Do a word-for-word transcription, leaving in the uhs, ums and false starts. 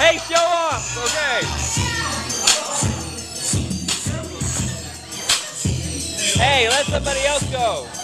Hey, show off. Okay. Hey, let somebody else go.